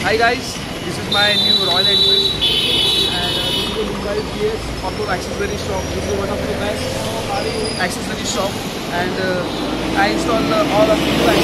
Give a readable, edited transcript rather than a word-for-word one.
Hi guys, this is my new Royal Enfield and this is the Mumbai GS Auto Accessory Shop. This is one of the best accessory shop and I installed all of these